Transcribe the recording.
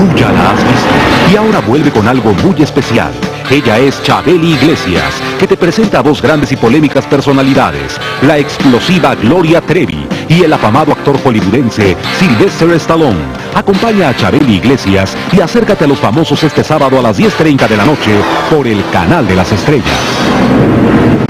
Tú ya la has visto y ahora vuelve con algo muy especial. Ella es Chabeli Iglesias, que te presenta a dos grandes y polémicas personalidades, la explosiva Gloria Trevi y el afamado actor hollywoodense Sylvester Stallone. Acompaña a Chabeli Iglesias y acércate a los famosos este sábado a las 10:30 de la noche por el Canal de las Estrellas.